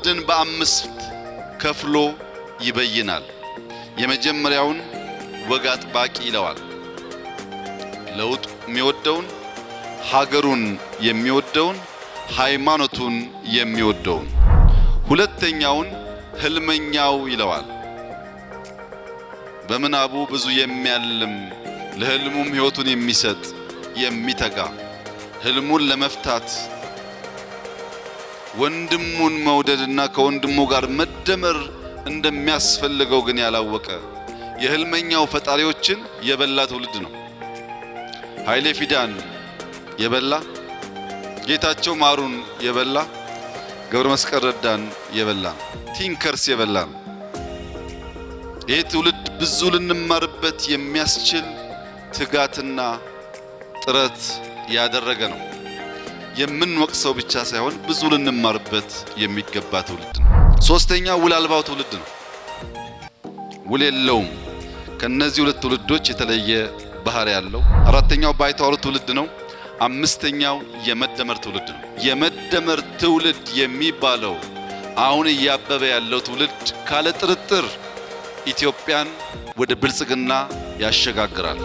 ትውልድን በአምስት ከፍሎ ይበይናል የመጀመሪያውን ወግ አጥባቂ ይለዋል ለውጥ የሚወደውን ሀገሩን የሚወደውን ሃይማኖቱን የሚወደውን ሁለተኛውን ህልመኛው ይለዋል በመናቡ ብዙ የሚያልም ለህልሙም ህይወቱን የሚሰጥ የሚተጋ ህልሙን ለመፍታት ወንድሙን መውደድና ከወንድሙ ጋር መደመር እንደሚያስፈልገው ግን ያላወቀ የህልመኛው ፈጣሪዎችን የበላ ትውልድ ነው ኃይሌ ፊዳን የበላ ጌታቸው ማሩን የበላ ገብረ መስቀል ረዳን የበላ ቲንከርስ የበላ ይህ ትውልድ ብዙ ልንማርበት የሚያስችል ትጋትና ጥረት ያደረገ ነው የምንወቅሰው ብቻ ሳይሆን ብዙ ልንማርበት የሚገባ ትውልድ ነው ሶስተኛው ውል አልባው ትውልድ ነው ውል የለውም ከነዚህ ሁለት ትውልዶች የተለየ ባህሪ ያለው አራተኛው ባይተዋሩ ትውልድ ነው አምስተኛው የመደመር ትውልድ ነው የመደመር ትውልድ የሚባለው አሁን ያበበ ያለው ትውልድ ካለ ጥርጥር ኢትዮጵያን ወደ ብልጽግና ያሸጋግራል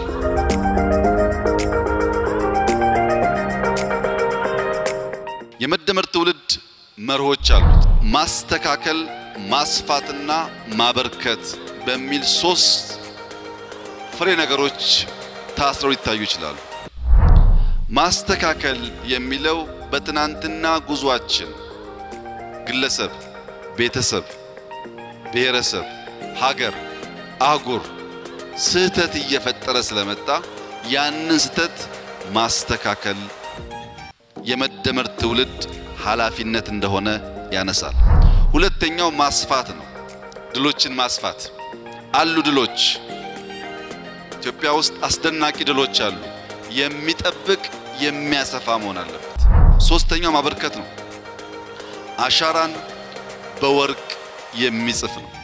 የመደመር ትውልድ መርሆች አሉት ማስተካከል ማስፋትና ማበርከት በሚል ሶስት ፍሬ ነገሮች ታስረው ይታዩ ይችላሉ ማስተካከል የሚለው በትናንትና ጉዟችን ግለሰብ ቤተሰብ ብሔረሰብ ሀገር አህጉር ስህተት እየፈጠረ ስለመጣ ያንን ስህተት ማስተካከል የመደመር ትውልድ ኃላፊነት እንደሆነ ያነሳል ሁለተኛው ማስፋት ነው ድሎችን ማስፋት አሉ ድሎች ኢትዮጵያ ውስጥ አስደናቂ ድሎች አሉ የሚጠብቅ የሚያሰፋ መሆን አለበት ሶስተኛው ማበርከት ነው አሻራን በወርቅ የሚጽፍ ነው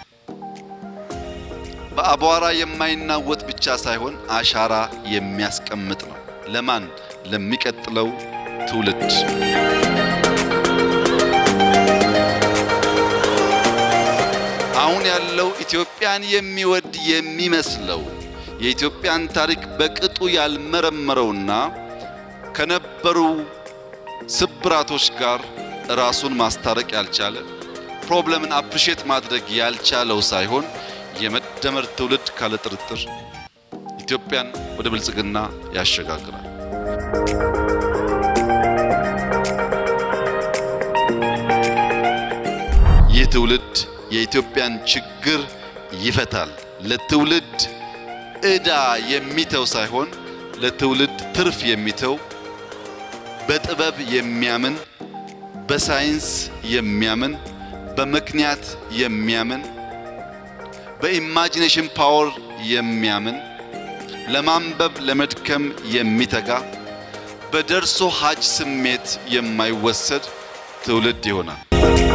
በአቧራ የማይናወጥ ብቻ ሳይሆን አሻራ የሚያስቀምጥ ነው ለማን ለሚቀጥለው ትውልድ አሁን ያለው ኢትዮጵያን የሚወድ የሚመስለው የኢትዮጵያን ታሪክ በቅጡ ያልመረመረውና ከነበሩ ስብራቶች ጋር ራሱን ማስታረቅ ያልቻለ ፕሮብለምን አፕሪሺየት ማድረግ ያልቻለው ሳይሆን የመደመር ትውልድ ካለ ጥርጥር ኢትዮጵያን ወደ ብልጽግና ያሸጋግራል ይህ ትውልድ የኢትዮጵያን ችግር ይፈታል ለትውልድ እዳ የሚተው ሳይሆን ለትውልድ ትርፍ የሚተው በጥበብ የሚያምን በሳይንስ የሚያምን በምክንያት የሚያምን በኢማጂኔሽን ፓወር የሚያምን ለማንበብ ለመድከም የሚተጋ በደርሶ ሀጅ ስሜት የማይወሰድ ትውልድ ይሆናል